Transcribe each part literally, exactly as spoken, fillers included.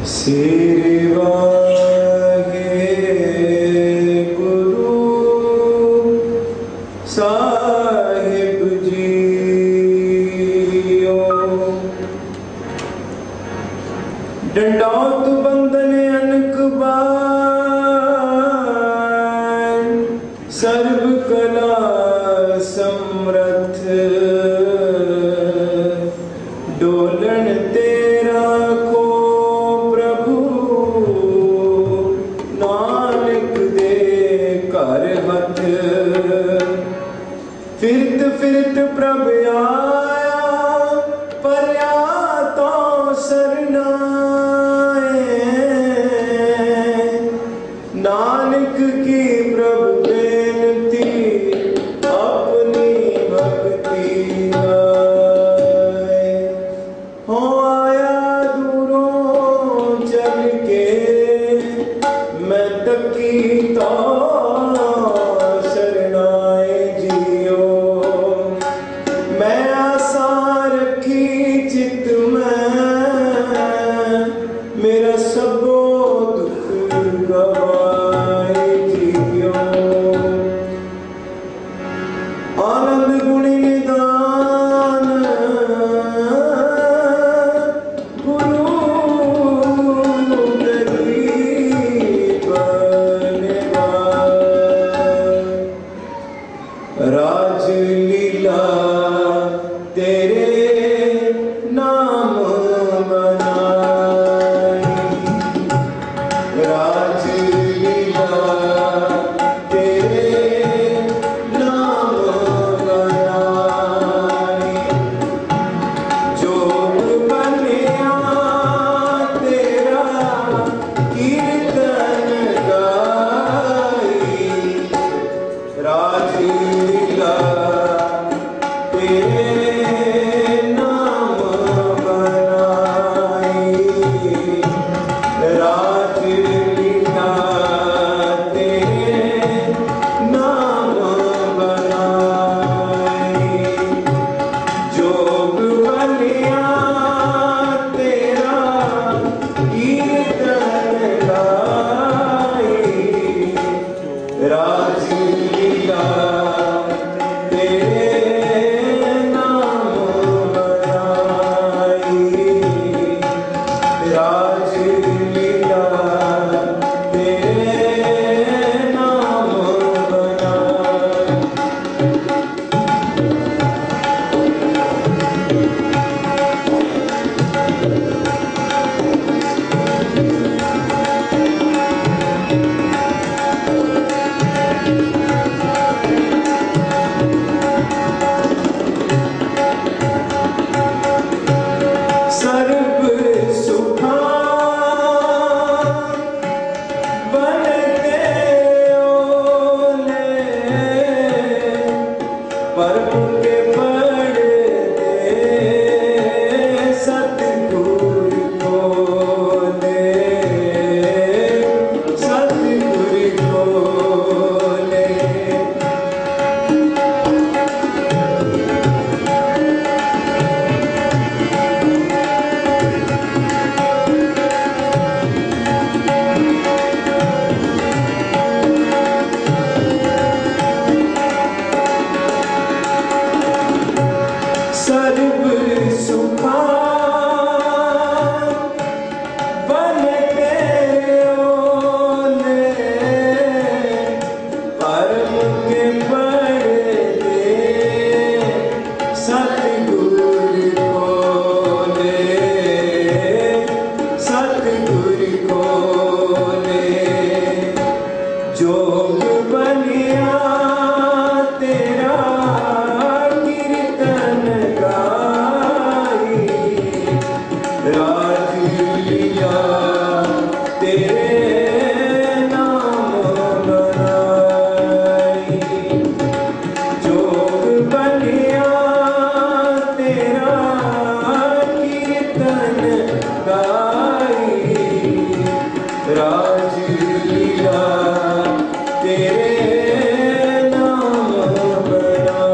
डंडौत बंदन अनक बार सर्व कला समर्थ डोलन तेरा को प्रभु नानक दे कर हथ फिरत फिरत प्रभ आया परया तो सरना नानक की प्रभु बेनती अपनी भक्ति गाए हो आया दूरों चल के मैं तकी तो शरणाए जियो मैं आशा रखी चित में मेरा सबो दुख गवाए आनंद गुणी निदान गुरु राज लीला तेरे नाम बनाई राज लीला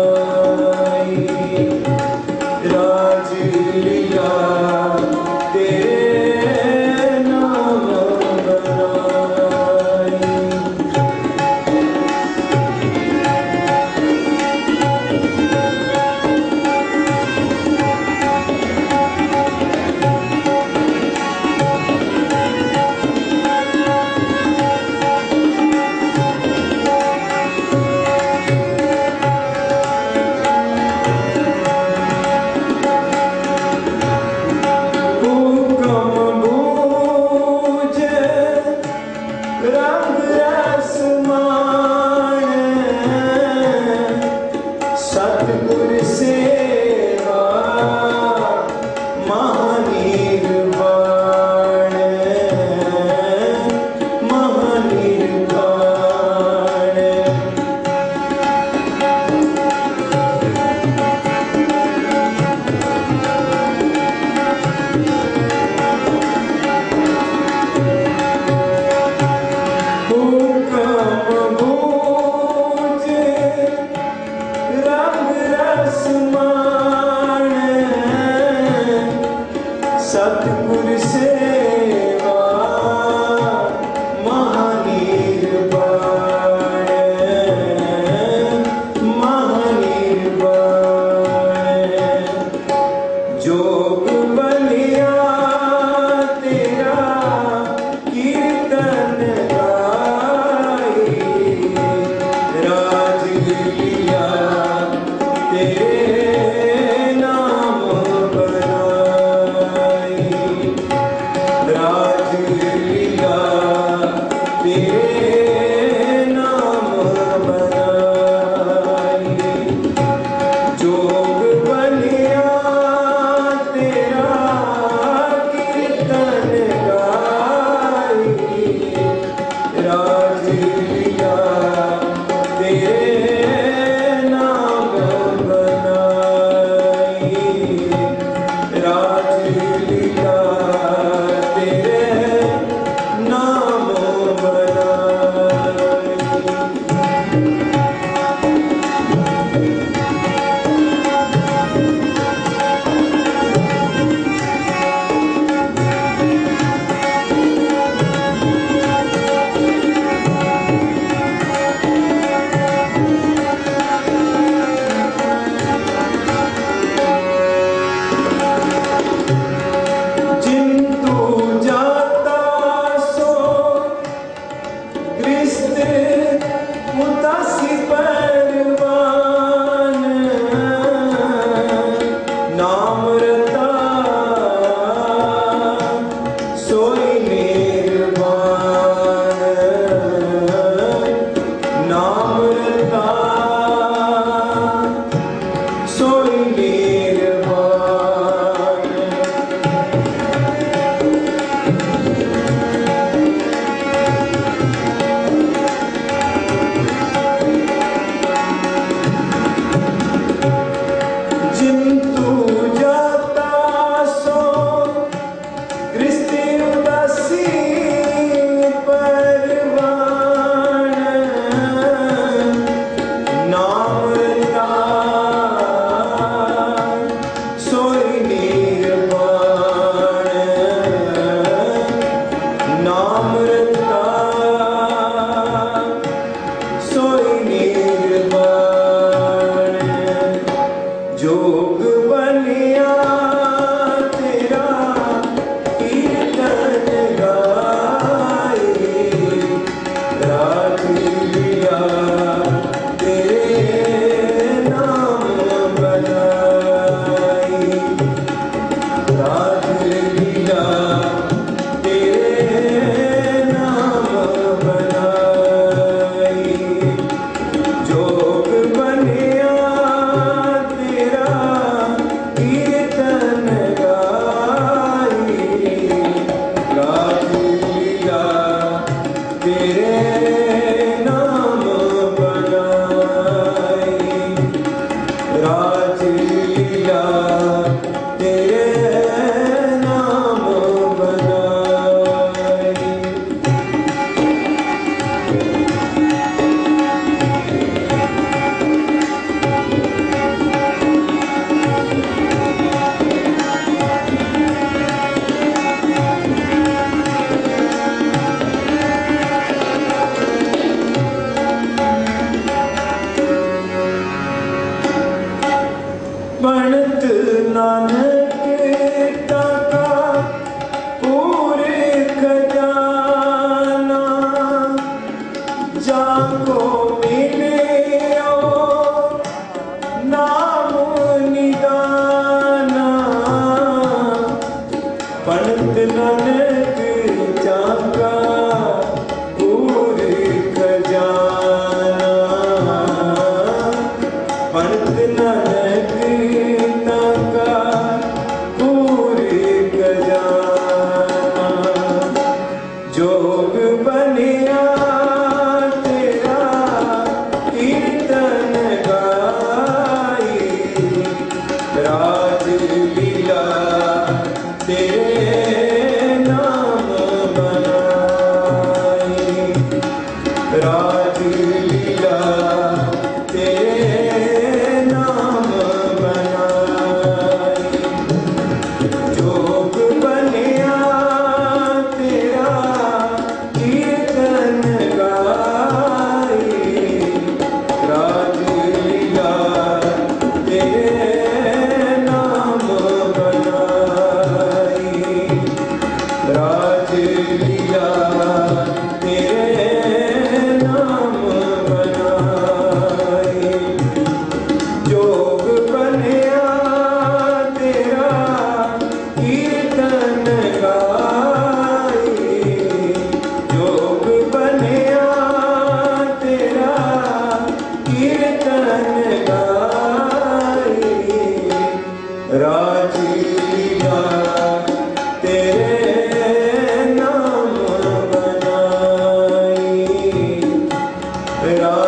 तेरे सतगुर सेवा महानिर्वाण महानिर्वाण। जोग बलिया तेरा कीर्तन गाई, राजलीला तेरे नाम बनाई, राजलीला तेरे नाम बनाई। जोग बलिया तेरा कीर्तन गाई, राजलीला तेरे नाम बनाई, राजलीला तेरे नाम बनाई। जिंतु जाता सो ग्रस्त उदासी परवान, नाम रता सोई निर्वाण, नाम रता सोई निर्वाण। जिंतु जाता सो ग्रस्त उदासी परवान, नाम रता सोई निर्वाण, नाम रता सोई निर्वाण। जोग बलिया तेरा कीर्तन गाई, राजलीला तेरे नाम बनाई, राजलीला तेरे नाम बनाई। जोग बलिया तेरा कीर्तन गाई, राजलीला तेरे नाम बनाई, राजलीला तेरे नाम बनाई। बनत नानक ताका पूरे खजाना, जाको मिले नाम निदाना। बनत नानक ताका पूरे खजाना, बनत नानक ताका पूरे खजाना। जोग बलिया तेरा कीर्तन गाई, राजलीला तेरे नाम रा